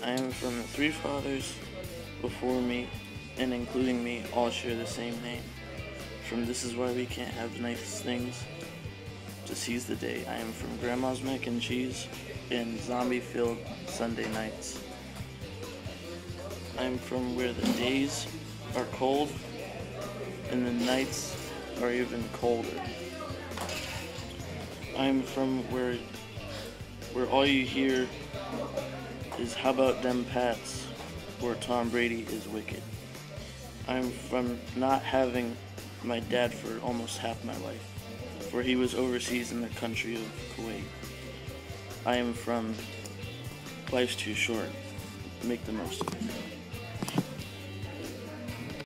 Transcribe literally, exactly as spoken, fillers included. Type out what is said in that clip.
I am from the three fathers before me, and including me, all share the same name. From This Is Why We Can't Have Nice Things to Seize the Day, I am from Grandma's Mac and Cheese and zombie-filled Sunday nights. I am from where the days are cold and the nights are even colder. I am from where where all you hear is "How about them Pats?" or "Tom Brady is wicked." I'm from not having my dad for almost half my life, for he was overseas in the country of Kuwait. I am from life's too short. Make the most of it.